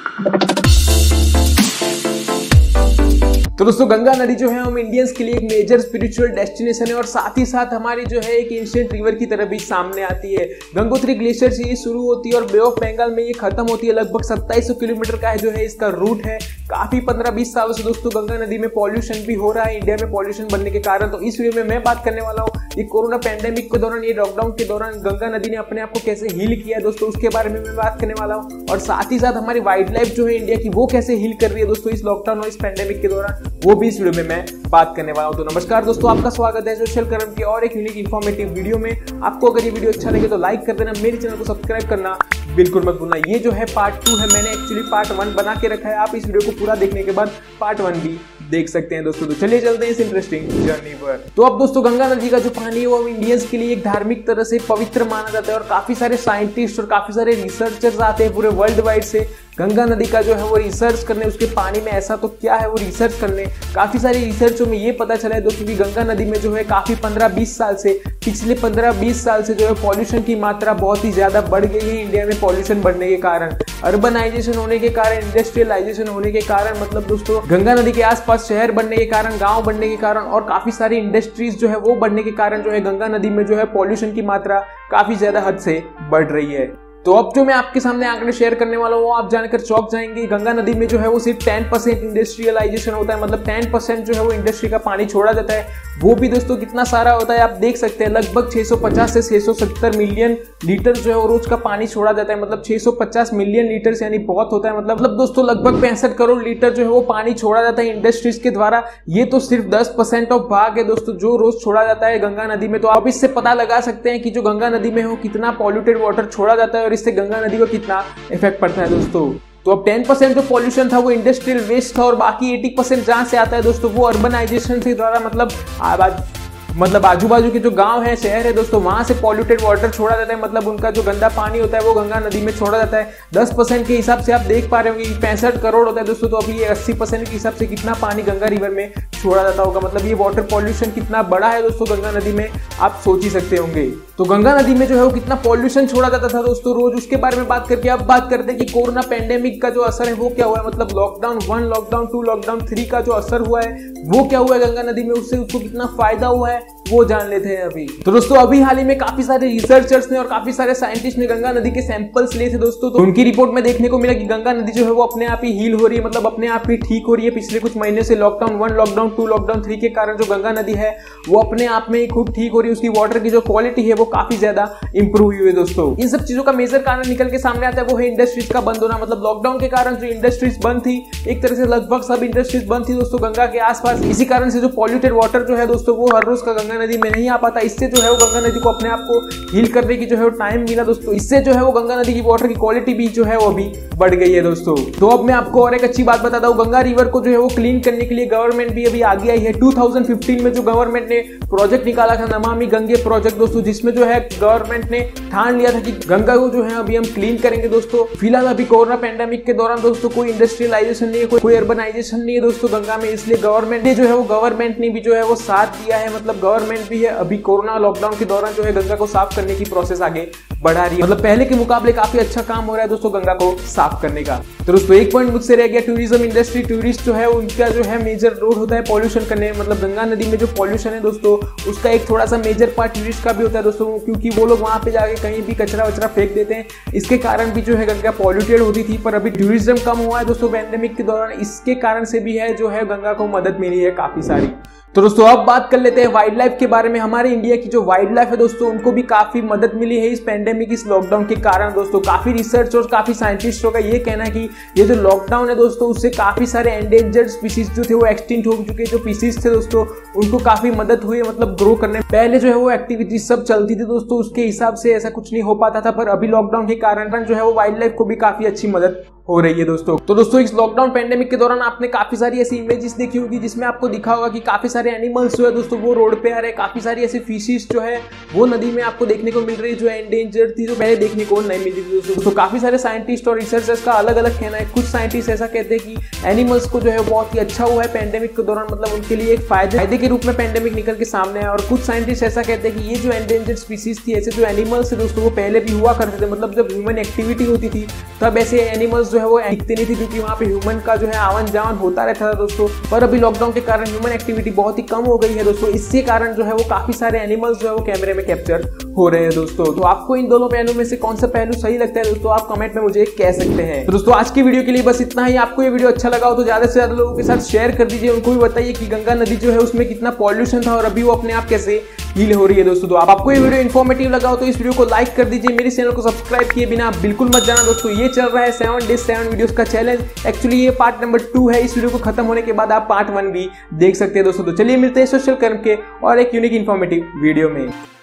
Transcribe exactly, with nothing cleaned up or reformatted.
तो दोस्तों गंगा नदी जो है हम इंडियंस के लिए एक मेजर स्पिरिचुअल डेस्टिनेशन है और साथ ही साथ हमारी जो है एक एंशिएंट रिवर की तरह भी सामने आती है। गंगोत्री ग्लेशियर से ये शुरू होती है और बे ऑफ बंगाल में ये खत्म होती है। लगभग सत्ताईस सौ किलोमीटर का है जो है इसका रूट है। काफी पंद्रह बीस सालों से दोस्तों गंगा नदी में पॉल्यूशन भी हो रहा है इंडिया में पॉल्यूशन बनने के कारण। तो इस वीडियो में मैं बात करने वाला हूँ ये कोरोना पैंडेमिक के दौरान, ये लॉकडाउन के दौरान गंगा नदी ने अपने आप को कैसे हील किया है दोस्तों, उसके बारे में मैं बात करने वाला हूँ। और साथ ही साथ हमारी वाइल्ड लाइफ जो है इंडिया की वो कैसे हील कर रही है दोस्तों इस लॉकडाउन और इस पैंडेमिक के दौरान, वो भी इस वीडियो में मैं बात करने वाला हूं। तो नमस्कार दोस्तों, आपका स्वागत है सोशल कर्म के और एक यूनिक इंफॉर्मेटिव वीडियो में। आपको अगर ये वीडियो अच्छा लगे तो लाइक कर देना, मेरे चैनल को सब्सक्राइब करना बिल्कुल मत भूलना। ये जो है पार्ट टू है, मैंने एक्चुअली पार्ट वन बना के रखा है। आप इस वीडियो को पूरा देखने के बाद पार्ट वन भी देख सकते हैं दोस्तों। तो चलिए चलते हैं इस इंटरेस्टिंग जर्नी पर। तो अब दोस्तों गंगा नदी का जो पानी है वो इंडियंस के लिए एक धार्मिक तरह से पवित्र माना जाता है और काफी सारे साइंटिस्ट और काफी सारे रिसर्चर्स आते हैं पूरे वर्ल्ड वाइड से गंगा नदी का जो है वो रिसर्च करने, उसके पानी में ऐसा तो क्या है वो रिसर्च करने। काफी सारी रिसर्चों में ये पता चला है दोस्तों कि गंगा नदी में जो है काफी पंद्रह बीस साल से पिछले पंद्रह बीस साल से जो है पॉल्यूशन की मात्रा बहुत ही ज्यादा बढ़ गई है इंडिया में। पॉल्यूशन बढ़ने के कारण, अर्बनाइजेशन होने के कारण, इंडस्ट्रियलाइजेशन होने के कारण, मतलब दोस्तों गंगा नदी के आसपास शहर बनने के कारण, गांव बनने के कारण और काफी सारी इंडस्ट्रीज जो है वो बढ़ने के कारण जो है गंगा नदी में जो है पॉल्यूशन की मात्रा काफी ज्यादा हद से बढ़ रही है। तो अब जो मैं आपके सामने आंकड़े शेयर करने वाला हूँ वो आप जानकर चौंक जाएंगे। गंगा नदी में जो है वो सिर्फ टेन परसेंट इंडस्ट्रियलाइजेशन होता है, मतलब टेन परसेंट जो है वो इंडस्ट्री का पानी छोड़ा जाता है। वो भी दोस्तों कितना सारा होता है आप देख सकते हैं, लगभग छह सौ पचास से छह सौ सत्तर मिलियन लीटर जो है वो रोज का पानी छोड़ा जाता है। मतलब छह सौ पचास मिलियन लीटर यानी बहुत होता है। मतलब मतलब दोस्तों लगभग पैंसठ करोड़ लीटर जो है वो पानी छोड़ा जाता है इंडस्ट्रीज के द्वारा। ये तो सिर्फ दस परसेंट ऑफ भाग है दोस्तों जो रोज छोड़ा जाता है गंगा नदी में। तो आप इससे पता लगा सकते हैं कि जो गंगा नदी में हो कितना पॉल्यूटेड वाटर छोड़ा जाता है और इससे गंगा नदी को कितना इफेक्ट पड़ता है दोस्तों। तो अब टेन परसेंट जो पॉल्यूशन था वो इंडस्ट्रियल वेस्ट था और बाकी अस्सी परसेंट जहां से आता है दोस्तों वो अर्बनाइजेशन के द्वारा, मतलब आबाद मतलब आजू बाजू के जो गांव है, शहर है दोस्तों, वहां से पॉल्यूटेड वाटर छोड़ा जाता है। मतलब उनका जो गंदा पानी होता है वो गंगा नदी में छोड़ा जाता है। दस परसेंट के हिसाब से आप देख पा रहे होंगे कि पैंसठ करोड़ होता है दोस्तों। तो अभी ये अस्सी परसेंट के हिसाब से कितना पानी गंगा रिवर में छोड़ा जाता होगा, मतलब ये वाटर पॉल्यूशन कितना बड़ा है दोस्तों गंगा नदी में, आप सोच ही सकते होंगे। तो गंगा नदी में जो है वो कितना पॉल्यूशन छोड़ा जाता था दोस्तों रोज, उसके बारे में बात करके अब बात करते हैं कि कोरोना पैंडेमिक का जो असर है वो क्या हुआ है। मतलब lockdown one, lockdown two, lockdown three का जो असर हुआ है वो क्या हुआ है गंगा नदी में, उससे उसको कितना फायदा हुआ है वो जान लेते हैं अभी। तो दोस्तों अभी हाल ही में काफी सारे रिसर्चर्स ने और काफी सारे साइंटिस्ट ने गंगा नदी के सैंपल्स लिए थे दोस्तों। तो उनकी रिपोर्ट में देखने को मिला कि गंगा नदी जो है वो अपने आप ही हील हो रही है, मतलब अपने आप ही ठीक हो रही है। पिछले कुछ महीने से lockdown one, lockdown two, lockdown three के कारण जो गंगा नदी है वो अपने आप में ही खूब ठीक हो रही है। उसकी वाटर की जो क्वालिटी है वो काफी ज्यादा इंप्रूव हुई है दोस्तों। इन सब चीजों का मेजर कारण निकल के सामने आता है वो है इंडस्ट्रीज का बंद होना। मतलब लॉकडाउन के कारण जो इंडस्ट्रीज बंद थी, एक तरह से लगभग सब इंडस्ट्रीज बंद थी दोस्तों गंगा के आसपास। इसी कारण से जो पॉल्यूटेड वाटर जो है दोस्तों वो हर रोज का गंगा नदी में नहीं आ पाता। इससे जो है वो गंगा नदी को अपने आप को हील करने की जो है वो टाइम मिला दोस्तों। इससे जो है वो गंगा नदी की वाटर की क्वालिटी भी जो है वो अभी बढ़ गई है दोस्तों। तो अब मैं आपको और एक अच्छी बात बताता हूँ, गंगा रिवर को जो है वो क्लीन करने के लिए गवर्नमेंट भी अभी आगे आई है। दो हज़ार पंद्रह में जो गवर्नमेंट ने प्रोजेक्ट निकाला था नमामि गंगे प्रोजेक्ट दोस्तों, जिसमें जो है गवर्नमेंट ने ठान लिया था कि गंगा को जो है अभी हम क्लीन करेंगे दोस्तों। फिलहाल अभी कोरोना पैंडेमिक के दौरान दोस्तों कोई इंडस्ट्रियलाइजेशन नहीं है, कोई अर्बनाइजेशन नहीं है दोस्तों गंगा में, इसलिए गवर्नमेंट ने जो है वो गवर्नमेंट ने भी जो है वो साथ दिया है। मतलब गवर्नमेंट भी है अभी कोरोना लॉकडाउन के दौरान जो है गंगा को साफ करने की प्रोसेस आगे बढ़ा रही है। मतलब पहले के मुकाबले काफी अच्छा काम हो रहा है दोस्तों गंगा को साफ करने का। तो दोस्तों एक पॉइंट मुझसे रह गया, टूरिज्म इंडस्ट्री। टूरिस्ट जो है उनका जो है मेजर रोल होता है पॉल्यूशन करने। मतलब गंगा नदी में जो पॉल्यूशन है दोस्तों उसका एक थोड़ा सा मेजर पार्ट टूरिस्ट का भी होता है दोस्तों, क्योंकि वो लोग वहां पे जाके कहीं भी कचरा वचरा फेंक देते हैं। इसके कारण भी जो है गंगा पॉल्यूटेड होती थी, पर अभी टूरिज्म कम हुआ है दोस्तों पैंडेमिक के दौरान। इसके कारण से भी है जो है गंगा को मदद मिली है काफी सारी। तो दोस्तों अब बात कर लेते हैं वाइल्ड लाइफ के बारे में। हमारे इंडिया की जो वाइल्ड लाइफ है दोस्तों उनको भी काफी मदद मिली है इस पैंडेमिक, इस लॉकडाउन के कारण दोस्तों। काफी रिसर्च और काफी साइंटिस्टों का ये कहना है कि ये जो लॉकडाउन है दोस्तों उससे काफी सारे एंडेंजर्ड स्पीसीज जो थे वो एक्सटिंक्ट हो चुके। जो स्पीसीज थे दोस्तों उनको काफी मदद हुई है, मतलब ग्रो करने। पहले जो है वो एक्टिविटीज सब चलती थी दोस्तों, उसके हिसाब से ऐसा कुछ नहीं हो पाता था, पर अभी लॉकडाउन के कारण जो है वो वाइल्ड लाइफ को भी काफी अच्छी मदद हो रही है दोस्तों। तो दोस्तों इस लॉकडाउन पैंडेमिक के दौरान आपने काफी सारी ऐसी इमेजेस देखी होगी जिसमें आपको दिखा होगा कि काफी सारे एनिमल्स जो है दोस्तों वो रोड पे आ रहे हैं। काफी सारी ऐसी फिशेस जो है वो नदी में आपको देखने को मिल रही है जो एंडेंजर्ड थी, जो पहले देखने को नहीं मिलती थी दोस्तों। तो काफी सारे साइंटिस्ट और रिसर्चर्स का अलग अलग कहना है। कुछ साइंटिस्ट ऐसा कहते हैं कि एनिमल्स को जो है बहुत ही अच्छा हुआ है पैंडेमिक के दौरान, मतलब उनके लिए एक फायदे फायदे के रूप में पैंडेमिक निकल के सामने आया। और कुछ साइंटिस्ट ऐसा कहते हैं कि ये जो एंडेंजर्ड स्पीसीज थी, ऐसे जो एनिमल्स दोस्तों वो पहले भी हुआ करते थे, मतलब जब ह्यूमन एक्टिविटी होती थी तब ऐसे एनिमल्स जो जो है वो दिखते नहीं थे, क्योंकि वहाँ पे ह्यूमन का जो है आवन जावन होता रहता था दोस्तों। पर अभी लॉकडाउन के कारण ह्यूमन एक्टिविटी बहुत ही कम हो गई है दोस्तों, इसके कारण जो है वो काफी सारे एनिमल्स जो है वो कैमरे में कैप्चर हो रहे हैं दोस्तों। तो आपको इन दोनों पहलू में से कौन सा पहलू सही लगता है दोस्तों, आप कमेंट में मुझे कह सकते हैं। तो दोस्तों आज की वीडियो के लिए बस इतना ही। आपको ये वीडियो अच्छा लगा हो तो ज्यादा से ज्यादा लोगों के साथ शेयर कर दीजिए, उनको भी बताइए कि गंगा नदी जो है उसमें कितना पॉल्यूशन था और अभी वो अपने आप कैसे हील हो रही है दोस्तों। तो आप आपको ये वीडियो इन्फॉर्मेटिव लगा हो तो इस वीडियो को लाइक कर दीजिए, मेरे चैनल को सब्सक्राइब किए बिना आप बिल्कुल मत जाना दोस्तों। ये चल रहा है सेवन डेज सेवन वीडियोस का चैलेंज, एक्चुअली ये पार्ट नंबर टू है। इस वीडियो को खत्म होने के बाद आप पार्ट वन भी देख सकते हैं दोस्तों। तो चलिए मिलते हैं सोशल कर्म के और एक यूनिक इन्फॉर्मेटिव वीडियो में।